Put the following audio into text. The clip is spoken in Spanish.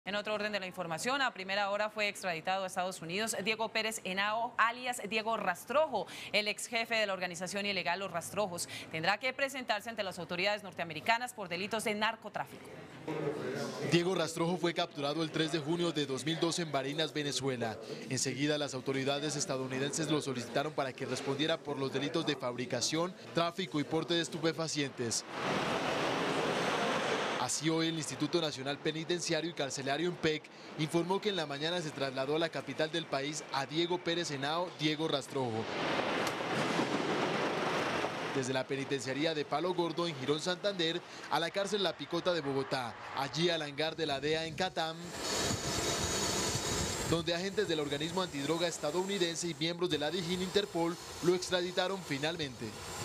En otro orden de la información, a primera hora fue extraditado a Estados Unidos Diego Pérez Henao, alias Diego Rastrojo, el ex jefe de la organización ilegal Los Rastrojos. Tendrá que presentarse ante las autoridades norteamericanas por delitos de narcotráfico. Diego Rastrojo fue capturado el 3 de junio de 2012 en Barinas, Venezuela. Enseguida las autoridades estadounidenses lo solicitaron para que respondiera por los delitos de fabricación, tráfico y porte de estupefacientes. Así hoy el Instituto Nacional Penitenciario y Carcelario INPEC informó que en la mañana se trasladó a la capital del país a Diego Pérez Henao, Diego Rastrojo. Desde la penitenciaría de Palo Gordo en Girón, Santander, a la cárcel La Picota de Bogotá, allí al hangar de la DEA en Catam, donde agentes del organismo antidroga estadounidense y miembros de la DIJÍN Interpol lo extraditaron finalmente.